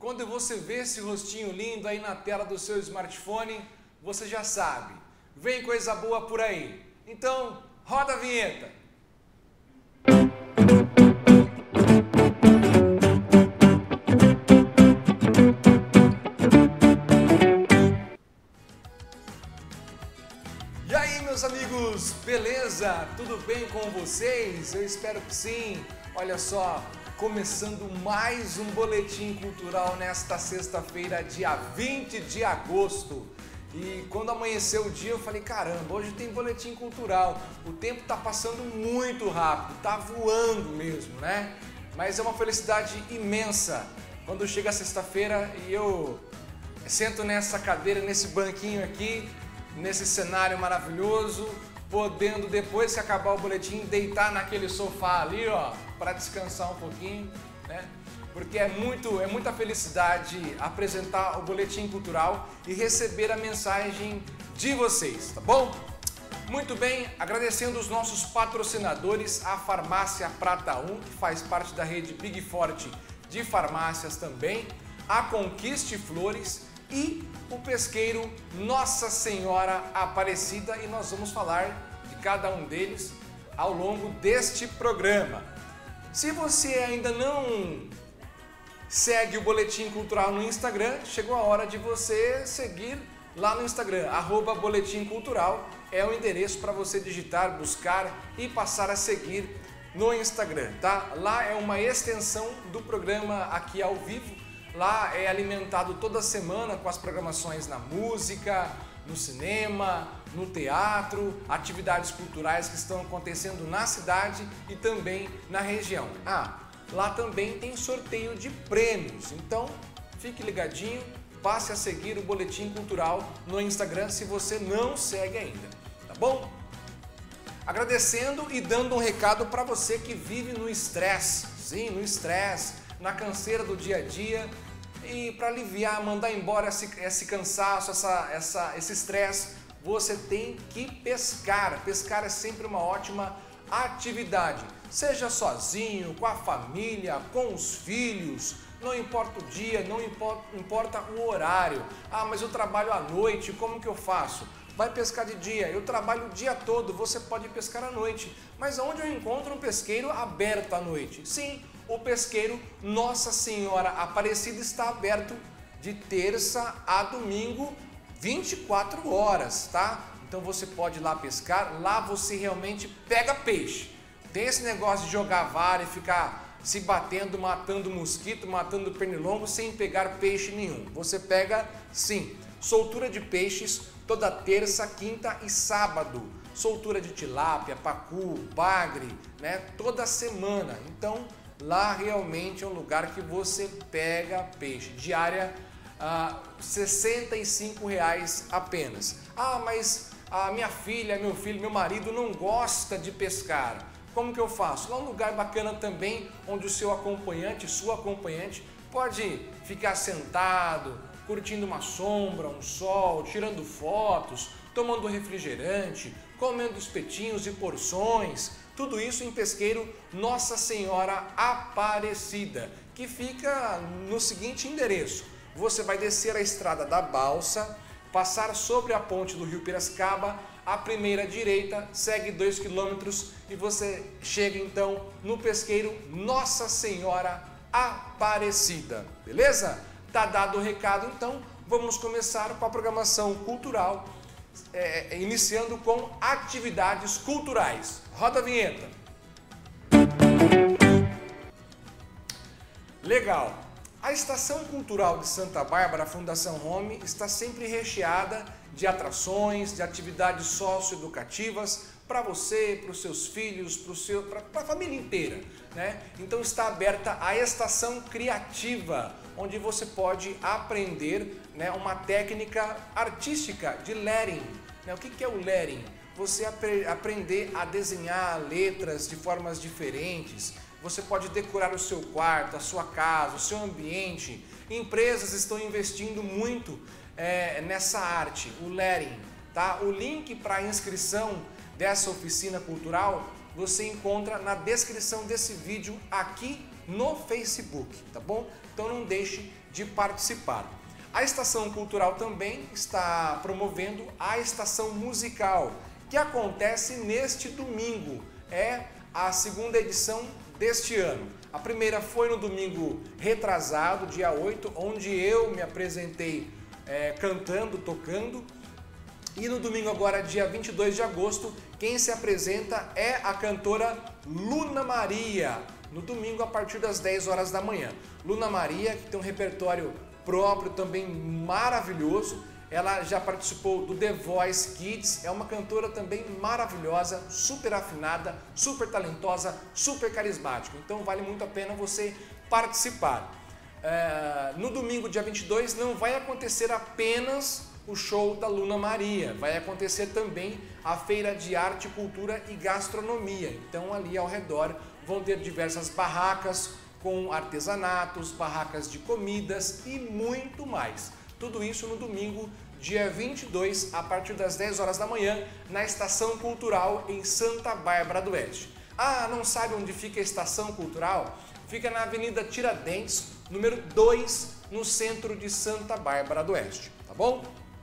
Quando você vê esse rostinho lindo aí na tela do seu smartphone, você já sabe, vem coisa boa por aí. Então, roda a vinheta! E aí, meus amigos, beleza? Tudo bem com vocês? Eu espero que sim. Olha só, começando mais um boletim cultural nesta sexta-feira, dia 20 de agosto. E quando amanheceu o dia, eu falei, caramba, hoje tem boletim cultural. O tempo tá passando muito rápido, tá voando mesmo, né? Mas é uma felicidade imensa quando chega a sexta-feira e eu sento nessa cadeira, nesse banquinho aqui, nesse cenário maravilhoso, podendo, depois que acabar o boletim, deitar naquele sofá ali, ó, para descansar um pouquinho, né? Porque é muita felicidade apresentar o boletim cultural e receber a mensagem de vocês, tá bom? Muito bem, agradecendo os nossos patrocinadores, a Farmácia Prata 1, que faz parte da rede Big Forte de farmácias também, a Conquiste Flores e o pesqueiro Nossa Senhora Aparecida, e nós vamos falar de cada um deles ao longo deste programa. Se você ainda não segue o Boletim Cultural no Instagram, chegou a hora de você seguir lá no Instagram, @Boletim Cultural, é o endereço para você digitar, buscar e passar a seguir no Instagram, tá? Lá é uma extensão do programa aqui ao vivo. Lá é alimentado toda semana com as programações na música, no cinema, no teatro, atividades culturais que estão acontecendo na cidade e também na região. Lá também tem sorteio de prêmios, então fique ligadinho, passe a seguir o Boletim Cultural no Instagram se você não segue ainda, tá bom? Agradecendo e dando um recado para você que vive no estresse, sim, no estresse, na canseira do dia a dia. E para aliviar, mandar embora esse cansaço, esse estresse, você tem que pescar. Pescar é sempre uma ótima atividade. Seja sozinho, com a família, com os filhos, não importa o dia, não importa o horário. Mas eu trabalho à noite, como que eu faço? Vai pescar de dia, eu trabalho o dia todo, você pode pescar à noite. Mas onde eu encontro um pesqueiro aberto à noite? Sim, o pesqueiro Nossa Senhora Aparecida está aberto de terça a domingo, 24 horas, tá? Então você pode ir lá pescar, lá você realmente pega peixe. Tem esse negócio de jogar vara e ficar se batendo, matando mosquito, matando pernilongo sem pegar peixe nenhum. Você pega, sim, soltura de peixes toda terça, quinta e sábado. Soltura de tilápia, pacu, bagre, né? Toda semana. Então, lá realmente é um lugar que você pega peixe. Diária, R$ 65,00 apenas. Mas a minha filha, meu filho, meu marido não gosta de pescar. Como que eu faço? Lá é um lugar bacana também, onde o seu acompanhante, sua acompanhante, pode ficar sentado, curtindo uma sombra, um sol, tirando fotos, tomando refrigerante, comendo espetinhos e porções. Tudo isso em pesqueiro Nossa Senhora Aparecida, que fica no seguinte endereço. Você vai descer a estrada da Balsa, passar sobre a ponte do Rio Piracicaba, à primeira direita, segue 2 quilômetros e você chega então no pesqueiro Nossa Senhora Aparecida. Beleza? Tá dado o recado, então vamos começar com a programação cultural, iniciando com atividades culturais. Roda a vinheta. Legal. A Estação Cultural de Santa Bárbara, Fundação Home, está sempre recheada de atrações, de atividades socioeducativas para você, para os seus filhos, para a família inteira, né? Então está aberta a Estação Criativa, onde você pode aprender, né, uma técnica artística de lettering. Né? O que é o lettering? Você aprender a desenhar letras de formas diferentes. Você pode decorar o seu quarto, a sua casa, o seu ambiente. Empresas estão investindo muito nessa arte, o lettering. Tá? O link para a inscrição dessa oficina cultural você encontra na descrição desse vídeo aqui no Facebook, tá bom? Então não deixe de participar. A Estação Cultural também está promovendo a Estação Musical, que acontece neste domingo. É a segunda edição deste ano. A primeira foi no domingo retrasado, dia 8, onde eu me apresentei cantando, tocando. E no domingo agora, dia 22 de agosto, quem se apresenta é a cantora Luna Maria. No domingo, a partir das 10 horas da manhã. Luna Maria, que tem um repertório próprio também maravilhoso. Ela já participou do The Voice Kids, é uma cantora também maravilhosa, super afinada, super talentosa, super carismática. Então vale muito a pena você participar. No domingo, dia 22, não vai acontecer apenas o show da Luna Maria, vai acontecer também a Feira de Arte, Cultura e Gastronomia. Então ali ao redor vão ter diversas barracas com artesanatos, barracas de comidas e muito mais. Tudo isso no domingo, dia 22, a partir das 10 horas da manhã, na Estação Cultural em Santa Bárbara do Oeste. Ah, não sabe onde fica a Estação Cultural? Fica na Avenida Tiradentes, número 2, no centro de Santa Bárbara do Oeste, tá bom?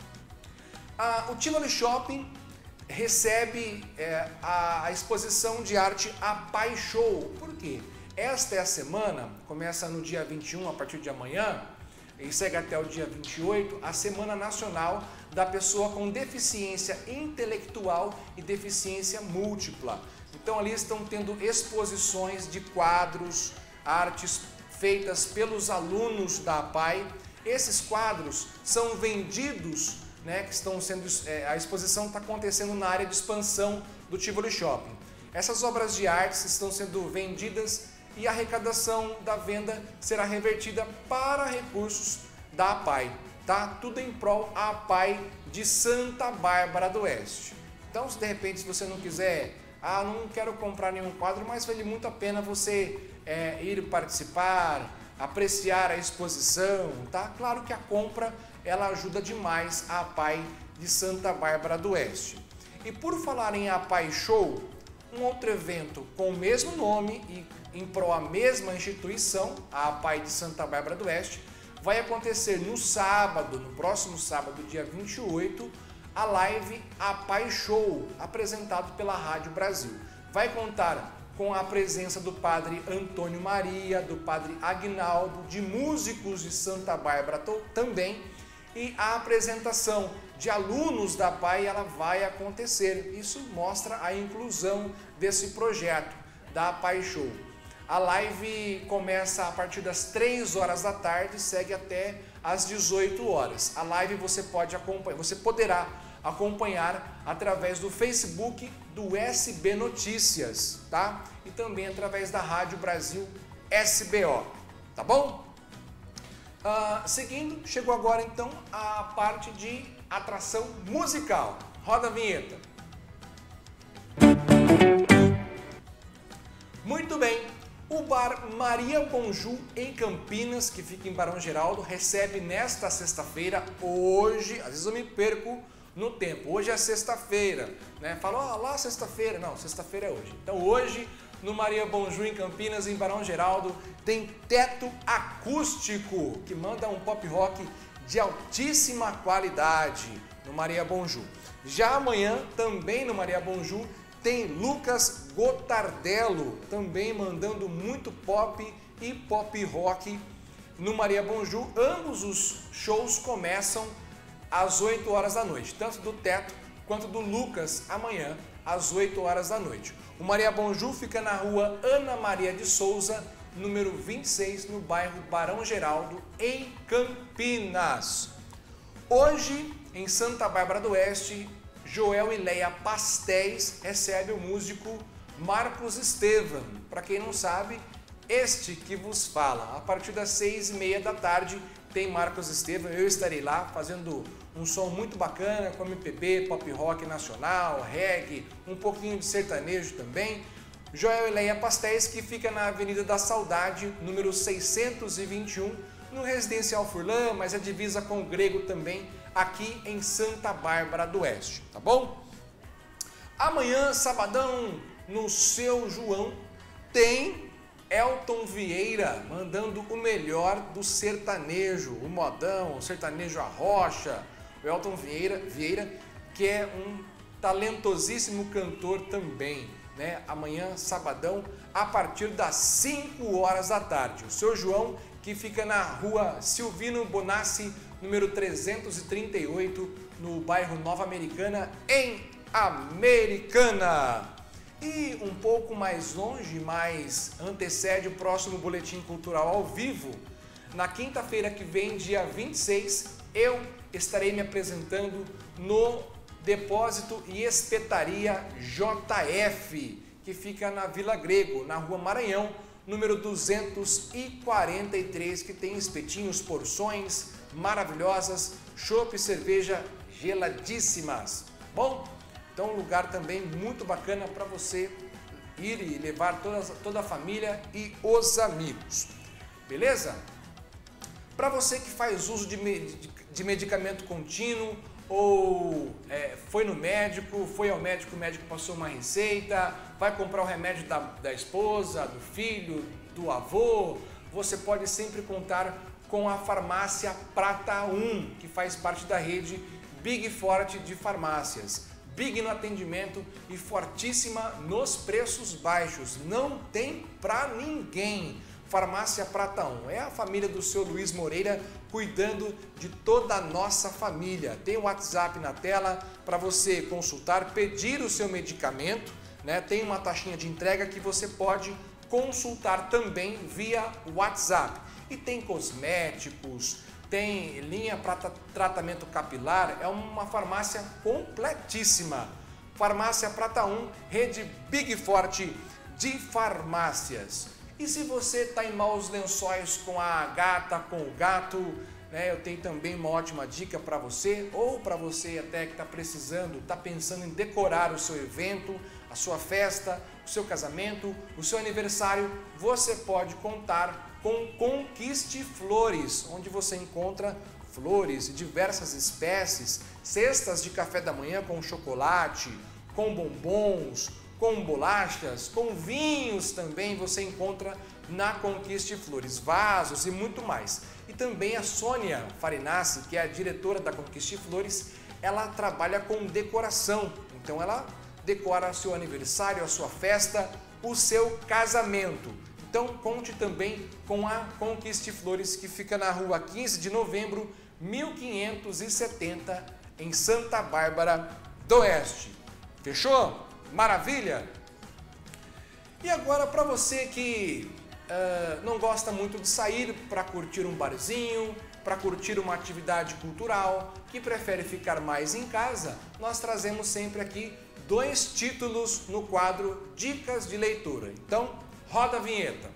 O Tivoli Shopping recebe a exposição de arte A Pai Show. Por quê? Esta é a semana, começa no dia 21, a partir de amanhã, e segue até o dia 28, a Semana Nacional da Pessoa com Deficiência Intelectual e Deficiência Múltipla. Então ali estão tendo exposições de quadros, artes feitas pelos alunos da APAI. Esses quadros são vendidos, que estão sendo, a exposição está acontecendo na área de expansão do Tivoli Shopping. Essas obras de artes estão sendo vendidas e a arrecadação da venda será revertida para recursos da APAI, tá? Tudo em prol da APAI de Santa Bárbara do Oeste. Então, se de repente você não quiser, não quero comprar nenhum quadro, mas vale muito a pena você ir participar, apreciar a exposição, tá? Claro que a compra ela ajuda demais a APAI de Santa Bárbara do Oeste. E por falar em APAI Show, um outro evento com o mesmo nome e em prol a mesma instituição, a APAI de Santa Bárbara do Oeste, vai acontecer no sábado, no próximo sábado, dia 28, a live APAI Show, apresentado pela Rádio Brasil. Vai contar com a presença do padre Antônio Maria, do padre Agnaldo, de músicos de Santa Bárbara também, e a apresentação de alunos da APAI ela vai acontecer. Isso mostra a inclusão desse projeto da APAI Show. A live começa a partir das 3 horas da tarde e segue até às 18 horas. A live você poderá acompanhar através do Facebook do SB Notícias, tá? E também através da Rádio Brasil SBO, tá bom? Seguindo, chegou agora então a parte de atração musical. Roda a vinheta. Muito bem, o bar Maria Bonjour em Campinas, que fica em Barão Geraldo, recebe nesta sexta-feira, hoje, às vezes eu me perco no tempo, hoje é sexta-feira, Falo, lá sexta-feira, não, sexta-feira é hoje. Então hoje, no Maria Bonjour em Campinas, em Barão Geraldo, tem teto acústico, que manda um pop rock de altíssima qualidade no Maria Bonjour. Já amanhã, também no Maria Bonjour, tem Lucas Gotardello, também mandando muito pop e pop rock no Maria Bonjour. Ambos os shows começam às 8 horas da noite, tanto do Teto quanto do Lucas amanhã às 8 horas da noite. O Maria Bonjour fica na rua Ana Maria de Souza, número 26, no bairro Barão Geraldo, em Campinas. Hoje, em Santa Bárbara do Oeste, Joel e Leia Pastéis recebe o músico Marcos Estevam. Para quem não sabe, este que vos fala. A partir das 6h30 da tarde tem Marcos Estevam. Eu estarei lá fazendo um som muito bacana com MPB, pop rock nacional, reggae, um pouquinho de sertanejo também. Joel e Leia Pastéis, que fica na Avenida da Saudade, número 621, no Residencial Furlan, mas é divisa com o Grego também, aqui em Santa Bárbara do Oeste, tá bom? Amanhã, sabadão, no seu João, tem Elton Vieira mandando o melhor do sertanejo, o modão, o sertanejo arrocha. O Elton Vieira, que é um talentosíssimo cantor também, né? Amanhã, sabadão, a partir das 5 horas da tarde. O seu João, que fica na rua Silvino Bonassi, número 338, no bairro Nova Americana, em Americana. E um pouco mais longe, mas antecede o próximo Boletim Cultural ao vivo, na quinta-feira que vem, dia 26, eu estarei me apresentando no Depósito e Espetaria JF, que fica na Vila Grego, na Rua Maranhão, número 243, que tem espetinhos, porções maravilhosas, chopp e cerveja geladíssimas. Bom, então um lugar também muito bacana para você ir e levar toda a família e os amigos. Beleza? Para você que faz uso de medicamento contínuo, ou foi no médico, foi ao médico, o médico passou uma receita, vai comprar o remédio da esposa, do filho, do avô, você pode sempre contar com a farmácia Prata 1, que faz parte da rede Big Forte de farmácias. Big no atendimento e fortíssima nos preços baixos, não tem pra ninguém. Farmácia Prata 1, é a família do seu Luiz Moreira cuidando de toda a nossa família. Tem o WhatsApp na tela para você consultar, pedir o seu medicamento, né? Tem uma taxinha de entrega que você pode consultar também via WhatsApp. E tem cosméticos, tem linha para tratamento capilar, é uma farmácia completíssima. Farmácia Prata 1, rede Big Forte de farmácias. E se você está em maus lençóis com a gata, com o gato, né, eu tenho também uma ótima dica para você, ou para você até que está precisando, está pensando em decorar o seu evento, a sua festa, o seu casamento, o seu aniversário, você pode contar com Conquiste Flores, onde você encontra flores de diversas espécies, cestas de café da manhã com chocolate, com bombons, com bolachas, com vinhos também você encontra na Conquiste Flores, vasos e muito mais. E também a Sônia Farinassi, que é a diretora da Conquiste Flores, ela trabalha com decoração, então ela decora o seu aniversário, a sua festa, o seu casamento. Então conte também com a Conquiste Flores, que fica na rua 15 de novembro, 1570, em Santa Bárbara do Oeste. Fechou? Maravilha? E agora para você que não gosta muito de sair para curtir um barzinho, para curtir uma atividade cultural, que prefere ficar mais em casa, nós trazemos sempre aqui 2 títulos no quadro Dicas de Leitura. Então, roda a vinheta.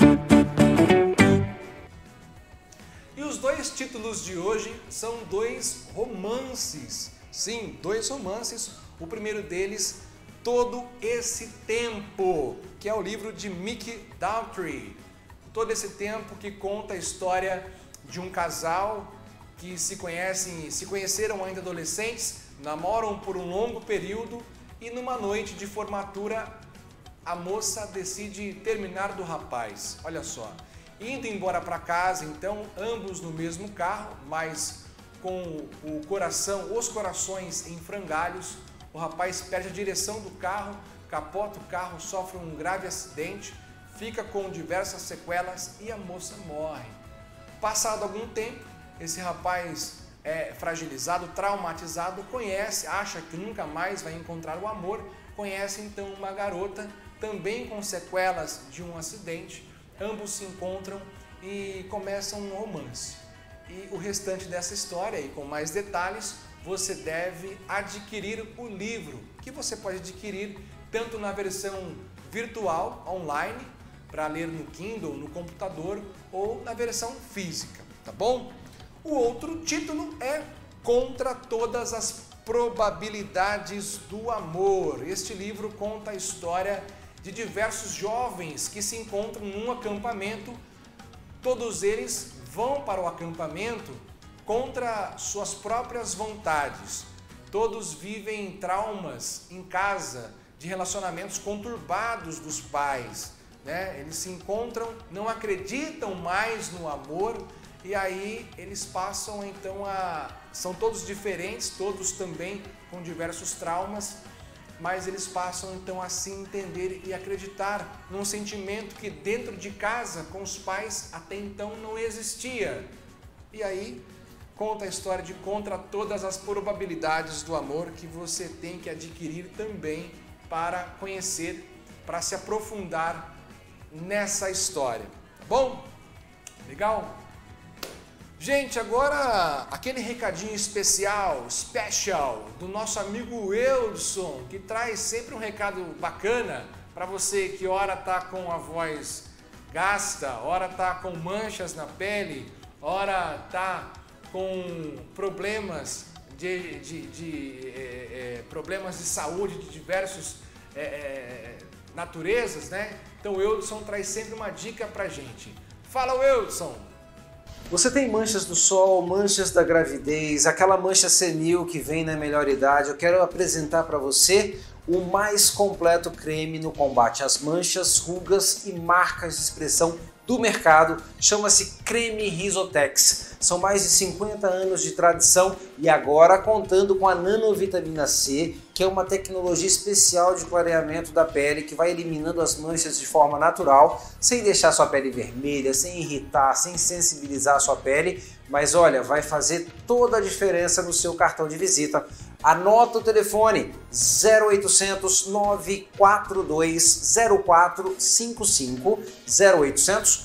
E os 2 títulos de hoje são 2 romances. Sim, 2 romances. O primeiro deles, Todo Esse Tempo, que é o livro de Mick Daltrey. Todo Esse Tempo, que conta a história de um casal que se conheceram ainda adolescentes, namoram por um longo período e numa noite de formatura a moça decide terminar do rapaz. Olha só, indo embora para casa, então ambos no mesmo carro, mas com os corações em frangalhos. O rapaz perde a direção do carro, capota o carro, sofre um grave acidente, fica com diversas sequelas e a moça morre. Passado algum tempo, esse rapaz fragilizado, traumatizado, acha que nunca mais vai encontrar o amor, conhece então uma garota, também com sequelas de um acidente, ambos se encontram e começam um romance. E o restante dessa história, e com mais detalhes, você deve adquirir o livro, que você pode adquirir tanto na versão virtual, online, para ler no Kindle, no computador, ou na versão física, tá bom? O outro título é Contra Todas as Probabilidades do Amor. Este livro conta a história de diversos jovens que se encontram num acampamento. Todos eles vão para o acampamento contra suas próprias vontades. Todos vivem traumas em casa, de relacionamentos conturbados dos pais, né? Eles se encontram, não acreditam mais no amor e aí eles passam então são todos diferentes, todos também com diversos traumas, mas eles passam então a se entender e acreditar num sentimento que dentro de casa com os pais até então não existia. E aí conta a história de contra todas as probabilidades do amor que você tem que adquirir também para conhecer, para se aprofundar nessa história. Tá bom? Legal? Gente, agora aquele recadinho especial, do nosso amigo Eudson, que traz sempre um recado bacana para você que ora tá com a voz gasta, ora tá com manchas na pele, ora tá com problemas problemas de saúde de diversos naturezas, né? Então o Eudson traz sempre uma dica pra gente. Fala, Eudson! Você tem manchas do sol, manchas da gravidez, aquela mancha senil que vem na melhor idade. Eu quero apresentar para você o mais completo creme no combate às manchas, rugas e marcas de expressão do mercado. Chama-se Creme Risotex. São mais de 50 anos de tradição e agora contando com a nanovitamina C, que é uma tecnologia especial de clareamento da pele que vai eliminando as manchas de forma natural, sem deixar sua pele vermelha, sem irritar, sem sensibilizar a sua pele, mas olha, vai fazer toda a diferença no seu cartão de visita. Anota o telefone 0800 942 0455, 0800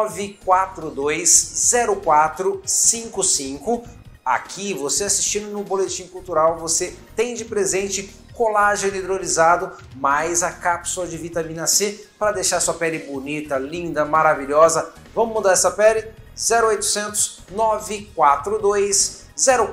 942 0455. Aqui, você assistindo no Boletim Cultural, você tem de presente colágeno hidrolisado, mais a cápsula de vitamina C para deixar sua pele bonita, linda, maravilhosa. Vamos mudar essa pele? 0800 942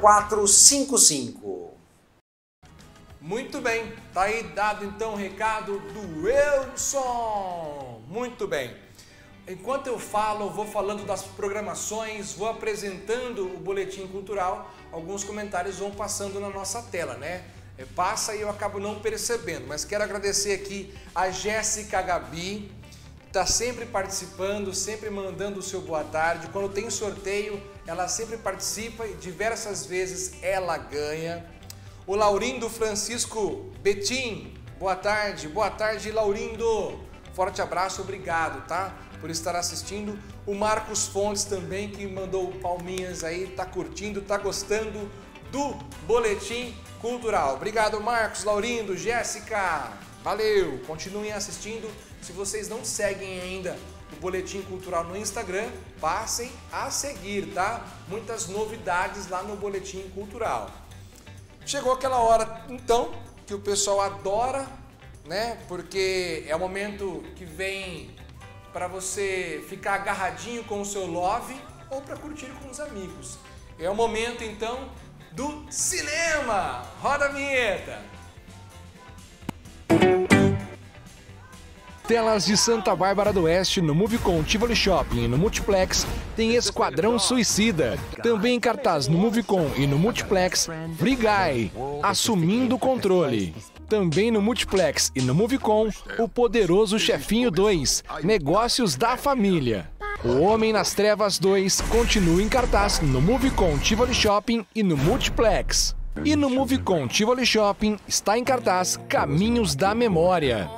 0455. Muito bem, tá aí dado então o recado do Eudson. Muito bem. Enquanto eu falo, eu vou falando das programações, vou apresentando o Boletim Cultural, alguns comentários vão passando na nossa tela, né? Passa e eu acabo não percebendo, mas quero agradecer aqui a Jéssica Gabi, que está sempre participando, sempre mandando o seu boa tarde. Quando tem sorteio, ela sempre participa e diversas vezes ela ganha. O Laurindo Francisco Betim, boa tarde, Laurindo. Forte abraço, obrigado, tá? Por estar assistindo. O Marcos Fontes também, que mandou palminhas aí, tá curtindo, tá gostando do Boletim Cultural. Obrigado, Marcos, Laurindo, Jéssica. Valeu, continuem assistindo. Se vocês não seguem ainda o Boletim Cultural no Instagram, passem a seguir, tá? Muitas novidades lá no Boletim Cultural. Chegou aquela hora, então, que o pessoal adora, né? Porque é o momento que vem para você ficar agarradinho com o seu love ou para curtir com os amigos. É o momento, então, do cinema. Roda a vinheta. Telas de Santa Bárbara do Oeste no Movicon Tivoli Shopping e no Multiplex tem Esquadrão Suicida. Também em cartaz no Movicon e no Multiplex, Free Guy, Assumindo o Controle. Também no Multiplex e no Movicon, O Poderoso Chefinho 2, Negócios da Família. O Homem nas Trevas 2 continua em cartaz no Movicon Tivoli Shopping e no Multiplex. E no Movicon Tivoli Shopping está em cartaz Caminhos da Memória.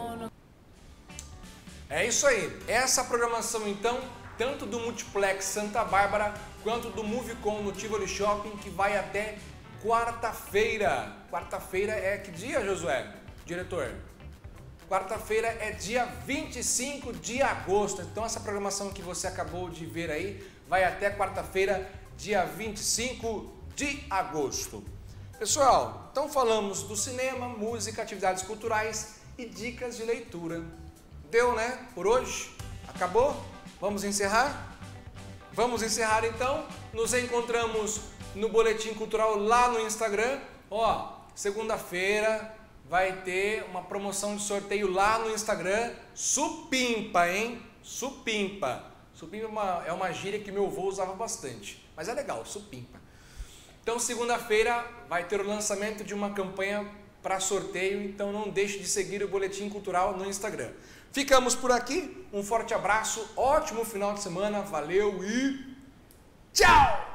É isso aí, essa programação então, tanto do Multiplex Santa Bárbara quanto do Movicon no Tivoli Shopping, que vai até quarta-feira. Quarta-feira é que dia, Josué? Diretor? Quarta-feira é dia 25 de agosto, então essa programação que você acabou de ver aí vai até quarta-feira, dia 25 de agosto. Pessoal, então falamos do cinema, música, atividades culturais e dicas de leitura. Deu, né? Por hoje? Acabou? Vamos encerrar? Vamos encerrar então. Nos encontramos no Boletim Cultural lá no Instagram. Ó, segunda-feira vai ter uma promoção de sorteio lá no Instagram. Supimpa, hein? Supimpa. Supimpa é uma gíria que meu avô usava bastante. Mas é legal, supimpa. Então, segunda-feira vai ter o lançamento de uma campanha para sorteio, então não deixe de seguir o Boletim Cultural no Instagram. Ficamos por aqui, um forte abraço, ótimo final de semana, valeu e tchau!